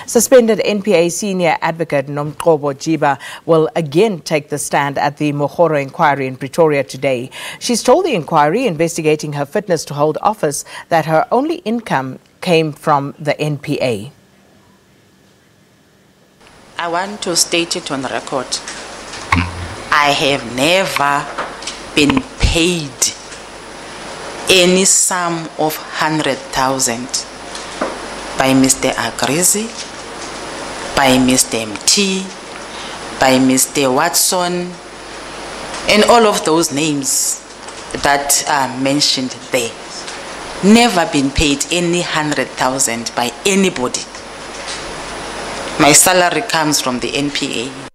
Suspended NPA senior advocate Nomgcobo Jiba will again take the stand at the Mokgoro Enquiry in Pretoria today. She's told the inquiry investigating her fitness to hold office that her only income came from the NPA. I want to state it on record. I have never been paid any sum of 100,000 by Mr. Agrizi, by Mr. MT, by Mr. Watson, and all of those names that are mentioned there. Never been paid any 100,000 by anybody. My salary comes from the NPA.